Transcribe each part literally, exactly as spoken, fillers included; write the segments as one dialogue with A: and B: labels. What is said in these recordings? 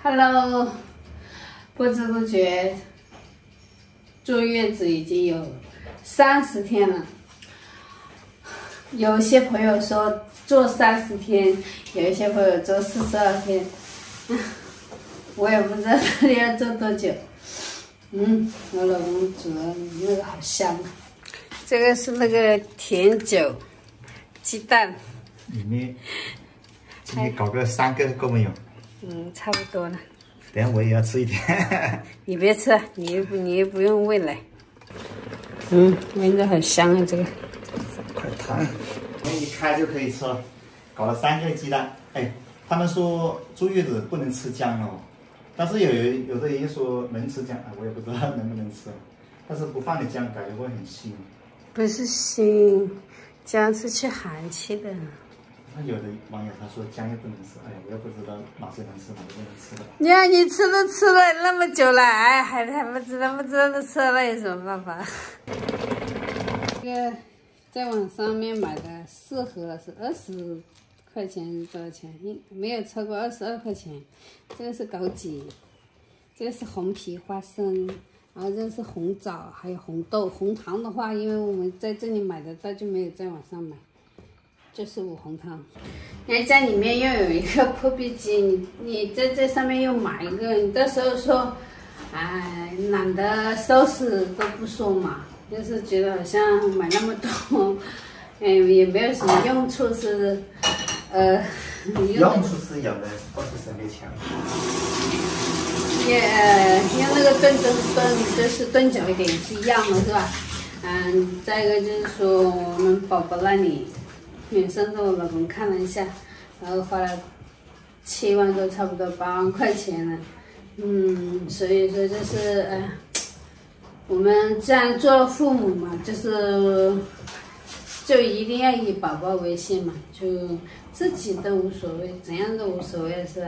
A: Hello， 不知不觉坐月子已经有三十天了。有些朋友说坐三十天，有一些朋友坐四十二天，我也不知道到底要做多久。嗯，我老公煮的那个好香啊！这个是那个甜酒鸡蛋，
B: 里面今天搞个三个够没有？
A: 嗯，差不多了。
B: 等下我也要吃一点。
A: 你别吃，你又不你又不用喂奶。嗯，闻着很香啊，这个。
B: 快烫！一开就可以吃了，搞了三个鸡蛋。哎，他们说坐月子不能吃姜哦，但是有有的人说能吃姜，我也不知道能不能吃。但是不放点姜，感觉会很腥。
A: 不是腥，姜是去寒气的。
B: 那有的网友他说姜又不能吃，哎呀，我也不知道哪些能吃，哪些不能吃的。
A: 你看你吃都吃了那么久了，哎，还还不知道不知道都吃了，那有什么办法？这个在网上面买的四盒是二十块钱多少钱？没有超过二十二块钱。这个是枸杞，这个是红皮花生，然后这个是红枣，还有红豆。红糖的话，因为我们在这里买的，它就没有在网上买。就是五红汤，人家里面又有一个破壁机，你你在这上面又买一个，你到时候说，哎，懒得收拾都不说嘛，就是觉得好像买那么多，嗯，也没有什么用处，是不是？呃，
B: 用处是有的，不是省点钱。
A: 也呃，用那个炖炖炖，就是炖久一点也是一样的，是吧？嗯，再一个就是说我们宝宝那里。远生的我老公看了一下，然后花了七万多，差不多八万块钱了。嗯，所以说就是，呃，我们既然做了父母嘛，就是就一定要以宝宝为先嘛，就自己都无所谓，怎样都无所谓，是吧？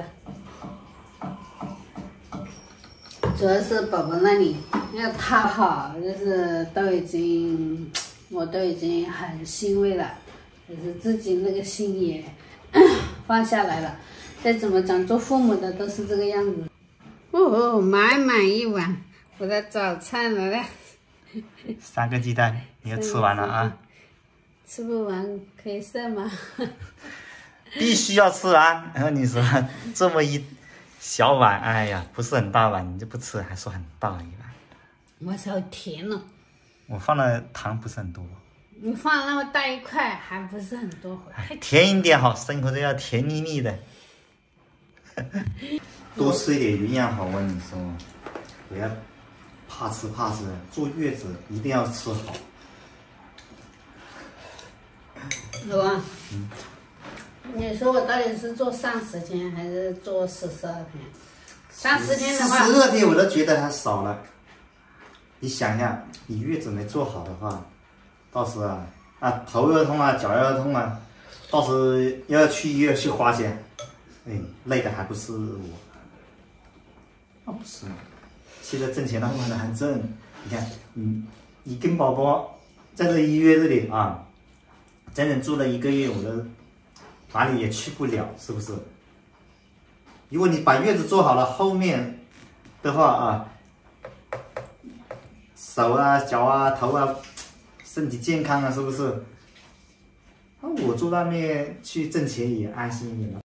A: 主要是宝宝那里要他好，就是都已经，我都已经很欣慰了。就是自己那个心也放下来了，再怎么讲，做父母的都是这个样子。哦，满满一碗我的早餐了嘞！
B: 三个鸡蛋，你要吃完了啊？
A: 吃不完可以剩吗？
B: 必须要吃完。然后你说这么一小碗，哎呀，不是很大碗，你就不吃，还说很大一碗。
A: 我操，甜了！
B: 我放的糖不是很多。
A: 你放了那么大一块，还不是很多，
B: 太甜一点好，生活都要甜腻腻的。多吃一点营养好，我跟你说，不要怕吃怕吃，坐月子一定要吃好。
A: 老王，嗯，你说我到底是做三十天还是做四十二天？三十天的话，
B: 四十二天我都觉得还少了。你想想，你月子没做好的话。到时啊，啊头要痛啊，脚要痛啊，到时又要去医院去花钱，哎，累的还不是我，那不是吗？现在挣钱的话呢还挣，你看，你你跟宝宝在这医院这里啊，整整住了一个月，我都哪里也去不了，是不是？如果你把月子做好了，后面的话啊，手啊、脚啊、头啊。身体健康啊，是不是？那我住外面去挣钱也安心一点了。